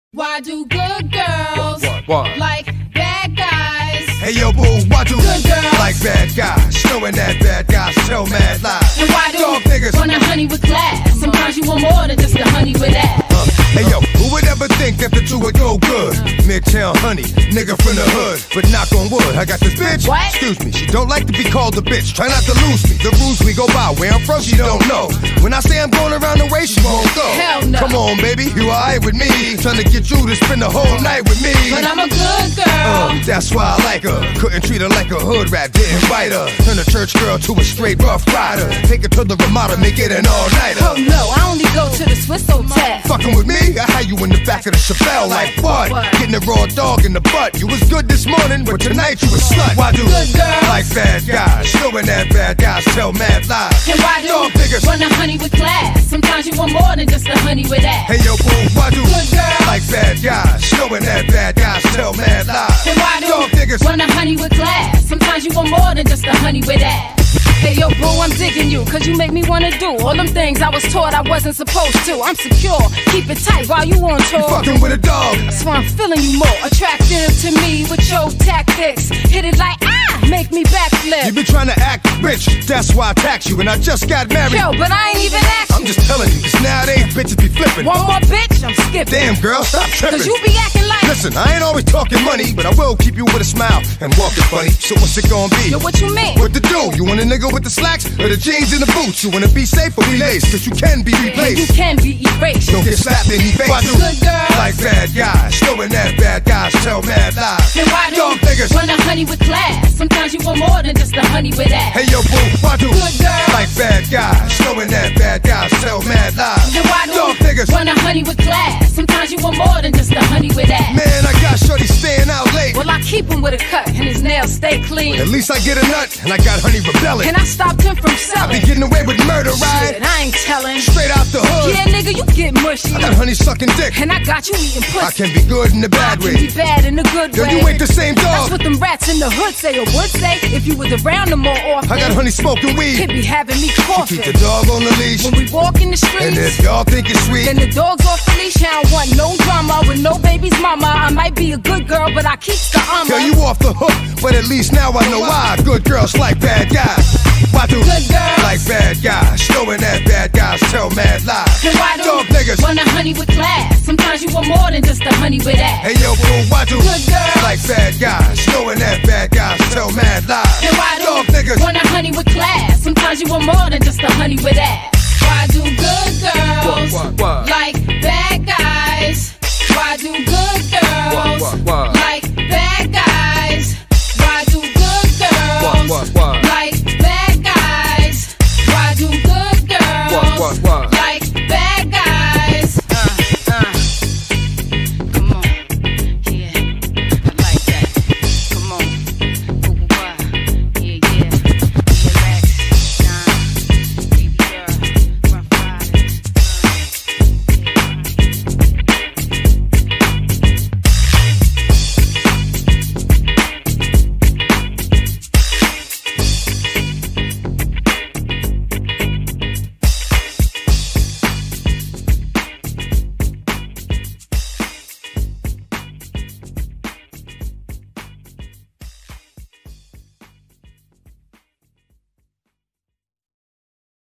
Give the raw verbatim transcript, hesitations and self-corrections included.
Why do good girls what, what? like bad guys? Hey yo boo, why do good girls like bad guys? Showing that bad guys tell mad lies. And why do dog niggas want a honey with class? Sometimes you want more than just a honey with ass. Uh, hey yo, who would ever think that the two would go good? Midtown honey, nigga from the hood. But knock on wood, I got this bitch. What? Excuse me, she don't like to be called a bitch. Try not to lose me. The rules we go by, where I'm from, she don't know. When I say I'm going around the way, she won't go. Hell no. Come on, baby, you alright with me? Trying to get you to spend the whole night with me. But I'm a good girl. Uh, that's why I like her. Couldn't treat her like a hood rat, didn't bite her. Turn a church girl to a straight rough rider. Take her to the Ramada, make it an all-nighter. Oh no, I only go to the Swiss Hotel. Fucking with me? I had you in the back of the Chevelle like what? Getting a raw dog in the butt. You was good this morning, but tonight you a slut. Why do good girls like bad guys? Showing that bad guys tell mad lies. And why do dog niggas want a honey with class? Sometimes you want more than just a honey with ass. Hey yo boo, why do good girls like bad guys? Showing that bad guys tell mad lies. And why do dog niggas want a honey with class? Sometimes you want more than just a honey with ass. Hey yo boo, I'm digging you, cause you make me wanna do all them things I was taught I wasn't supposed to. I'm secure, keep it tight while you on tour. You fucking with a dog. That's why I'm feeling you more attractive to me with your tactics. Hit it like ah, make me backflip. You been trying to act rich, that's why I taxed you. And I just got married. Yo, but I ain't even asked I'm just telling you, cause nowadays bitches be flipping. One more bitch, I'm skipping. Damn girl, stop tripping. Cause you be acting like listen, I ain't always talking money, but I will keep you with a smile and walking funny. So what's it gonna be? Yo, what you mean? What to do? You want a nigga with the slacks or the jeans and the boots? You wanna be safe or be laced? Cause you can be And you replaced. can be erased. Don't get slapped in the face. Why do good girls like bad guys? Showing that bad guys tell mad lies. And why do dog niggas want a honey with class? Sometimes you want more than just a honey with ass. hey yo boo, why do good girls like bad guys? Showing that bad guys tell mad lies. And why do dog niggas want a honey with class? Sometimes you want more than just a honey with ass. man, I got shorty staying out late. Well, I keep him with a cut and his nails stay clean. At least I get a nut and I got honey rebelling. Can I stop him from I selling? be getting away with murder, right? Shit, I ain't telling. Straight out the hood. Yeah, nigga, you get mushy. I got honey sucking dick. And I got you eating pussy. I can be good in the I bad can way. be bad in the good Yo, way. you ain't the same That's dog. what them rats in the hood say or would say if you was around them more often. I got honey smoking weed. He'd be having me coughing. Keep the dog on the leash. When we walk in the And if streets, y'all think it's sweet, then the dog's off the leash. I don't want no drama with no baby's mama. I might be a good girl, but I keep the armor. kill you off the hook. But at least now I know why good girls like bad guys. Why do Good girls like bad guys? Showing that bad guys tell mad lies. And why do dog niggas want a honey with class? Sometimes you want more than just a honey with ass. hey yo boo, why do Good girls like bad guys? Showing that bad guys tell mad lies. And why do dog niggas want a honey with class? Sometimes you want more than just a honey with ass. Why do good girls What, what, what? like bad guys? Why do